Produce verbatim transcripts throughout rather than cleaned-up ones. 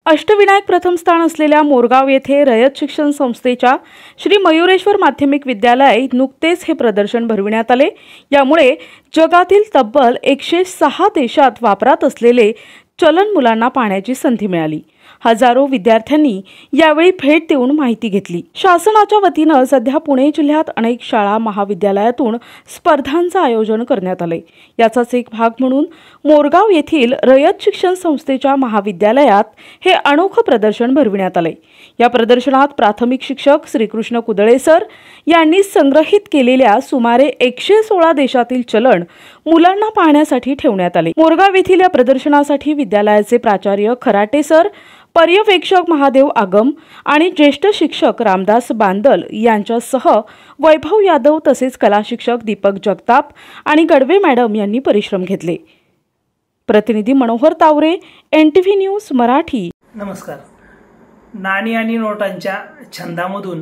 अष्टविनायक प्रथम स्थान असलेल्या मोरगाव येथे रयत शिक्षण संस्थेच्या श्री मयुरेश्वर माध्यमिक विद्यालय नुकतेच हे प्रदर्शन भरविण्यात आले। यामुळे जगातील तब्बल एकशे सहा देशात वापरात असलेले चलन मुलांना पाहण्याची संधी मिळाली। हजारो विद्यार्थ्यांनी यावेळी भेट देऊन माहिती घेतली। शासनाच्या वतीने सध्या पुणे जिल्ह्यात अनेक शाळा महाविद्यालयातून स्पर्धांचे आयोजन करण्यात आले। याचाच एक भाग म्हणून मोरगाव येथील रयत शिक्षण संस्थेच्या महाविद्यालयात हे अनोखे प्रदर्शन भरविण्यात आले। या प्रदर्शनात प्राथमिक शिक्षक श्रीकृष्ण कुदळे सर यांनी संग्रहित केलेल्या सुमारे एकशे सोळा देशातील चलन मुलांना पाहण्यासाठी ठेवण्यात आले। मोरगाव येथील या प्रदर्शनासाठी विद्यालयाचे प्राचार्य खराटे सर, पर्यवेक्षक महादेव आगम आणि ज्येष्ठ शिक्षक रामदास बांदल यांच्यासह वैभव यादव तसेच कला शिक्षक दीपक जगताप आणि गडवे मॅडम यांनी परिश्रम घेतले। प्रतिनिधी Manohar Taware, N T V news Marathi. नमस्कार। नाणी आणि नोटांच्या छंदामधून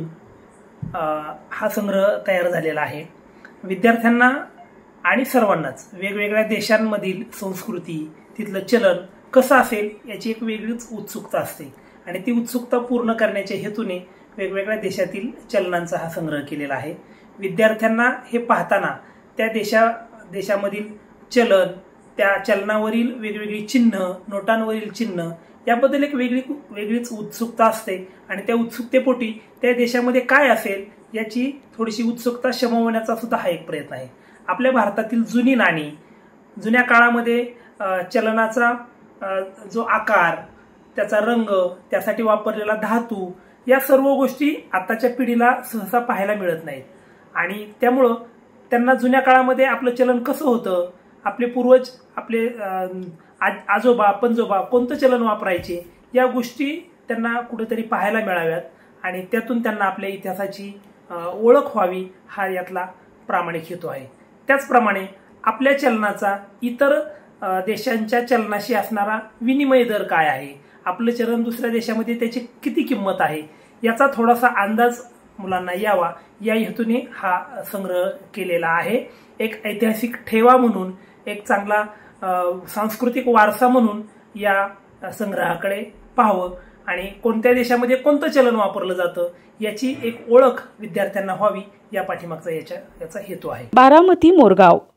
हा संग्रह तयार झालेला आहे। विद्यार्थ्यांना आणि सर्वांनाच वेगवेगळ्या देशांमधील संस्कृती, तिथलं चलन कसं असेल याची एक वेगळीच उत्सुकता असते आणि ती उत्सुकता पूर्ण करण्याच्या हेतूने वेगवेगळ्या देशातील चलनांचा हा संग्रह केलेला आहे। विद्यार्थ्यांना हे पाहताना त्या देशा देशामधील चलन, त्या चलनावरील वेगवेगळी चिन्ह, नोटांवरील चिन्ह याबद्दल एक वेगळी वेगळीच उत्सुकता असते आणि त्या उत्सुकतेपोटी त्या देशामध्ये काय असेल याची थोडीशी उत्सुकता शमवण्याचा सुद्धा हा एक प्रयत्न आहे। आपल्या भारतातील जुनी नाणी, जुन्या काळामध्ये चलनाचा जो आकार, त्याचा रंग, त्यासाठी वापरलेला धातू या सर्व गोष्टी आताच्या पिढीला सहसा पाहायला मिळत नाहीत आणि त्यामुळे त्यांना जुन्या काळामध्ये आपलं चलन कसं होतं, आपले पूर्वज, आपले आजोबा पंजोबा कोणतं चलन वापरायचे या गोष्टी त्यांना कुठेतरी पाहायला मिळाव्यात आणि त्यातून त्यांना आपल्या इतिहासाची ओळख व्हावी हा यातला प्रामाणिक हेतू आहे। त्याचप्रमाणे आपल्या चलनाचा इतर देशांच्या चलनाशी असणारा विनिमय दर काय आहे, आपलं चलन दुसऱ्या देशामध्ये त्याची किती किंमत आहे याचा थोडासा अंदाज मुलांना यावा या हेतूने हा संग्रह केलेला आहे। एक ऐतिहासिक ठेवा म्हणून, एक चांगला सांस्कृतिक वारसा म्हणून या संग्रहाकडे पाहावं आणि कोणत्या देशामध्ये कोणतं चलन वापरलं जातं याची एक ओळख विद्यार्थ्यांना व्हावी या पाठीमागचा याचा याचा हेतू आहे। बारामती मोरगाव।